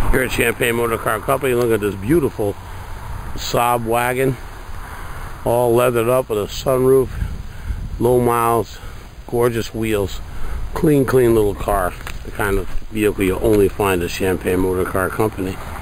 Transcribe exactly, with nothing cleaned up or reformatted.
Here at Champaign Motor Car Company, look at this beautiful Saab wagon, all leathered up with a sunroof, low miles, gorgeous wheels, clean, clean little car. The kind of vehicle you only find at Champaign Motor Car Company.